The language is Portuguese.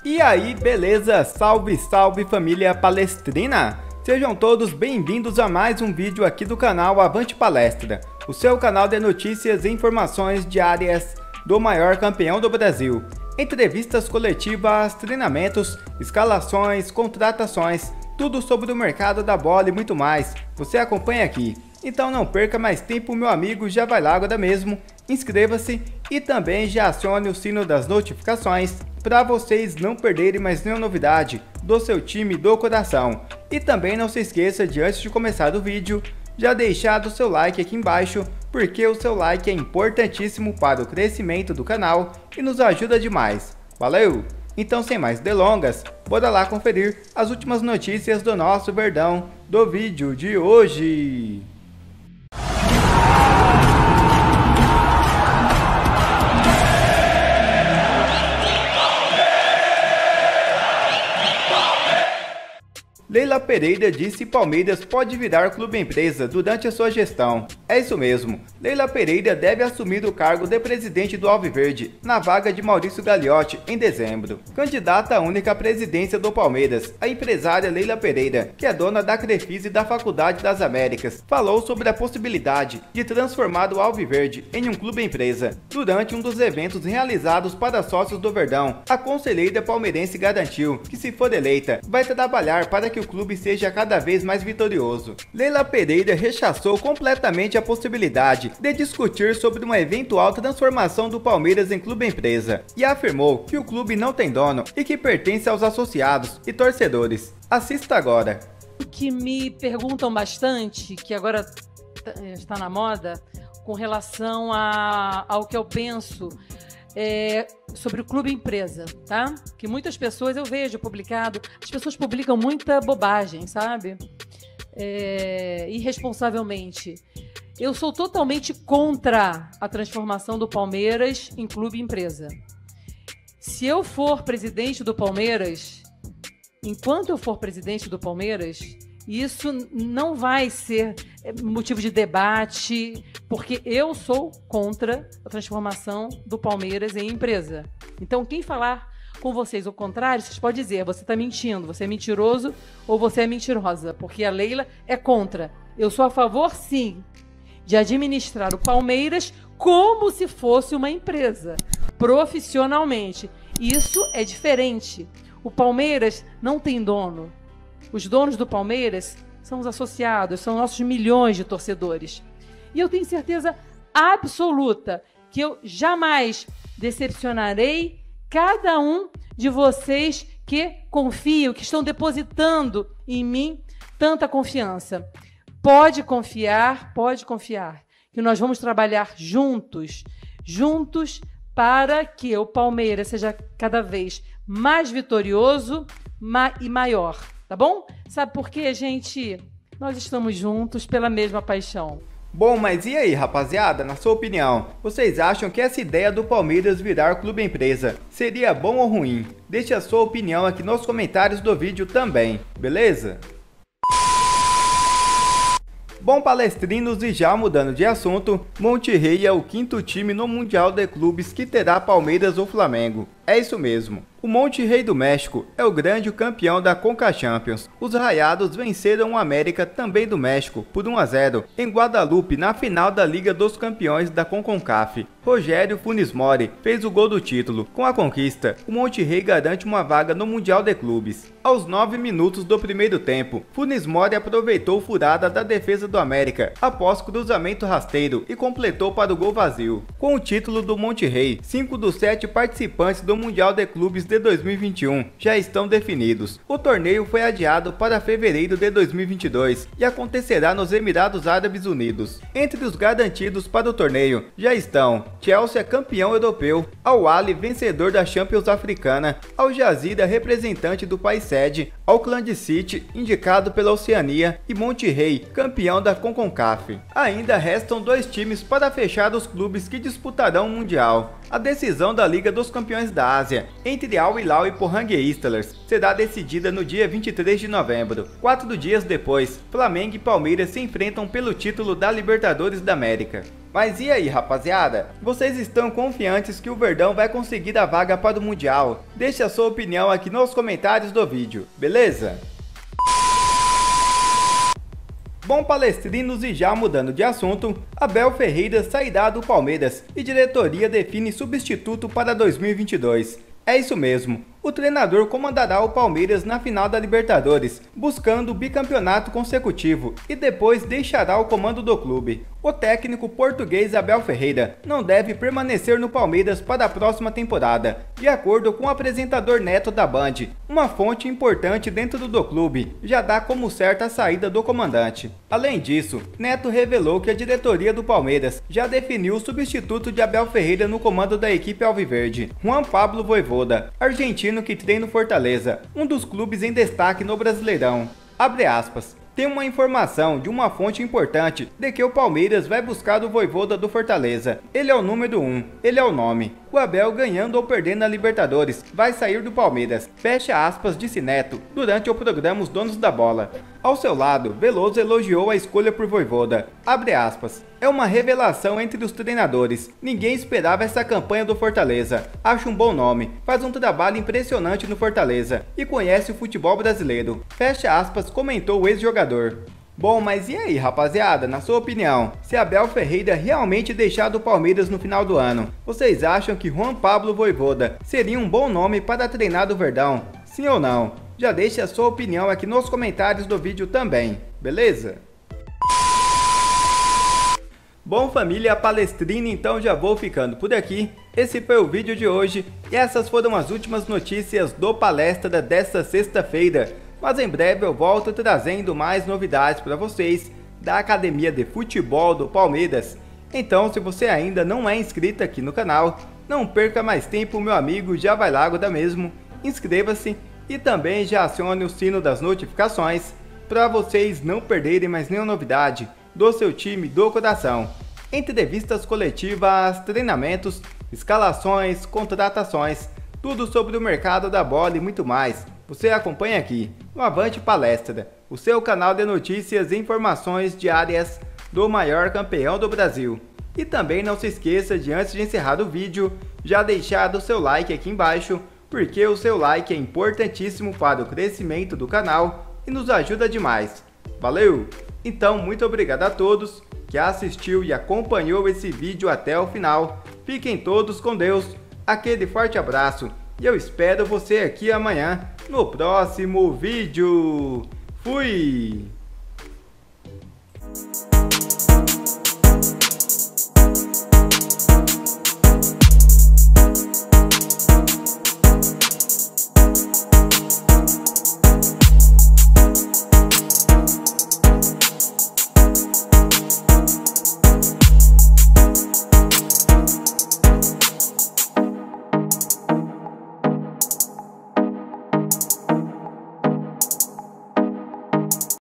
E aí, beleza? Salve, salve família palestrina! Sejam todos bem-vindos a mais um vídeo aqui do canal Avante Palestra, o seu canal de notícias e informações diárias do maior campeão do Brasil. Entrevistas coletivas, treinamentos, escalações, contratações, tudo sobre o mercado da bola e muito mais, você acompanha aqui. Então não perca mais tempo, meu amigo, já vai lá agora mesmo, inscreva-se e também já acione o sino das notificações para vocês não perderem mais nenhuma novidade do seu time do coração. E também não se esqueça de, antes de começar o vídeo, já deixar o seu like aqui embaixo, porque o seu like é importantíssimo para o crescimento do canal e nos ajuda demais. Valeu! Então, sem mais delongas, bora lá conferir as últimas notícias do nosso Verdão do vídeo de hoje. Leila Pereira disse que Palmeiras pode virar clube empresa durante a sua gestão. É isso mesmo, Leila Pereira deve assumir o cargo de presidente do Alviverde, na vaga de Maurício Gagliotti, em dezembro. Candidata única à presidência do Palmeiras, a empresária Leila Pereira, que é dona da Crefisa e da Faculdade das Américas, falou sobre a possibilidade de transformar o Alviverde em um clube empresa. Durante um dos eventos realizados para sócios do Verdão, a conselheira palmeirense garantiu que, se for eleita, vai trabalhar para que o clube seja cada vez mais vitorioso. Leila Pereira rechaçou completamente a possibilidade de discutir sobre uma eventual transformação do Palmeiras em clube empresa e afirmou que o clube não tem dono e que pertence aos associados e torcedores. Assista agora. O que me perguntam bastante, que agora está na moda, com relação ao que eu penso sobre o clube empresa, tá? Que muitas pessoas eu vejo publicado, as pessoas publicam muita bobagem, sabe? Irresponsavelmente. Eu sou totalmente contra a transformação do Palmeiras em clube empresa. Se eu for presidente do Palmeiras, enquanto eu for presidente do Palmeiras, isso não vai ser motivo de debate, porque eu sou contra a transformação do Palmeiras em empresa. Então, quem falar com vocês o contrário, vocês podem dizer, você está mentindo, você é mentiroso ou você é mentirosa, porque a Leila é contra. Eu sou a favor, sim, de administrar o Palmeiras como se fosse uma empresa, profissionalmente. Isso é diferente. O Palmeiras não tem dono. Os donos do Palmeiras são os associados, são nossos milhões de torcedores. E eu tenho certeza absoluta que eu jamais decepcionarei cada um de vocês que confiam, que estão depositando em mim tanta confiança. Pode confiar que nós vamos trabalhar juntos para que o Palmeiras seja cada vez mais vitorioso e maior. Tá bom? Sabe por quê, gente? Nós estamos juntos pela mesma paixão. Bom, mas e aí, rapaziada, na sua opinião, vocês acham que essa ideia do Palmeiras virar clube empresa seria bom ou ruim? Deixe a sua opinião aqui nos comentários do vídeo também, beleza? Bom, palestrinos, e já mudando de assunto, Monterrey é o quinto time no Mundial de Clubes que terá Palmeiras ou Flamengo. É isso mesmo. O Monterrey do México é o grande campeão da Conca Champions. Os Rayados venceram o América, também do México, por 1-0 em Guadalupe na final da Liga dos Campeões da CONCACAF. Rogério Funes Mori fez o gol do título. Com a conquista, o Monterrey garante uma vaga no Mundial de Clubes. Aos 9 minutos do primeiro tempo, Funes Mori aproveitou furada da defesa do América após cruzamento rasteiro e completou para o gol vazio. Com o título do Monterrey, 5 dos 7 participantes do Mundial de Clubes de 2021 já estão definidos. O torneio foi adiado para fevereiro de 2022 e acontecerá nos Emirados Árabes Unidos. Entre os garantidos para o torneio já estão Chelsea, campeão europeu, Al Ahly, vencedor da Champions Africana, Al Jazeera, representante do país sede, Auckland City, indicado pela Oceania, e Monterrey, campeão da CONCACAF. Ainda restam 2 times para fechar os clubes que disputarão o Mundial. A decisão da Liga dos Campeões da Ásia entre Al Hilal e Pohang Steelers será decidida no dia 23 de novembro. 4 dias depois, Flamengo e Palmeiras se enfrentam pelo título da Libertadores da América. Mas e aí, rapaziada? Vocês estão confiantes que o Verdão vai conseguir a vaga para o Mundial? Deixe a sua opinião aqui nos comentários do vídeo, beleza? Bom, palestrinos, e já mudando de assunto, Abel Ferreira sairá do Palmeiras e diretoria define substituto para 2022. É isso mesmo, o treinador comandará o Palmeiras na final da Libertadores, buscando o bicampeonato consecutivo, e depois deixará o comando do clube. O técnico português Abel Ferreira não deve permanecer no Palmeiras para a próxima temporada, de acordo com o apresentador Neto da Band. Uma fonte importante dentro do clube já dá como certa a saída do comandante. Além disso, Neto revelou que a diretoria do Palmeiras já definiu o substituto de Abel Ferreira no comando da equipe alviverde, Juan Pablo Vojvoda, argentino que treina o Fortaleza, um dos clubes em destaque no Brasileirão. Abre aspas. Tem uma informação de uma fonte importante de que o Palmeiras vai buscar o Vojvoda do Fortaleza. Ele é o número 1, ele é o nome. O Abel, ganhando ou perdendo a Libertadores, vai sair do Palmeiras. Fecha aspas, disse Neto durante o programa Os Donos da Bola. Ao seu lado, Veloso elogiou a escolha por Vojvoda. Abre aspas. É uma revelação entre os treinadores. Ninguém esperava essa campanha do Fortaleza. Acho um bom nome. Faz um trabalho impressionante no Fortaleza e conhece o futebol brasileiro. Fecha aspas, comentou o ex-jogador. Bom, mas e aí, rapaziada, na sua opinião, se Abel Ferreira realmente deixar do Palmeiras no final do ano, vocês acham que Juan Pablo Vojvoda seria um bom nome para treinar do Verdão? Sim ou não? Já deixe a sua opinião aqui nos comentários do vídeo também, beleza? Bom, família palestrina, então já vou ficando por aqui. Esse foi o vídeo de hoje e essas foram as últimas notícias do Palestra desta sexta-feira. Mas em breve eu volto trazendo mais novidades para vocês da Academia de Futebol do Palmeiras. Então, se você ainda não é inscrito aqui no canal, não perca mais tempo, meu amigo, já vai lá agora mesmo, inscreva-se e também já acione o sino das notificações para vocês não perderem mais nenhuma novidade do seu time do coração. Entrevistas coletivas, treinamentos, escalações, contratações, tudo sobre o mercado da bola e muito mais. Você acompanha aqui no Avante Palestra, o seu canal de notícias e informações diárias do maior campeão do Brasil. E também não se esqueça de, antes de encerrar o vídeo, já deixar o seu like aqui embaixo, porque o seu like é importantíssimo para o crescimento do canal e nos ajuda demais. Valeu! Então, muito obrigado a todos que assistiu e acompanhou esse vídeo até o final. Fiquem todos com Deus, aquele forte abraço e eu espero você aqui amanhã no próximo vídeo. Fui!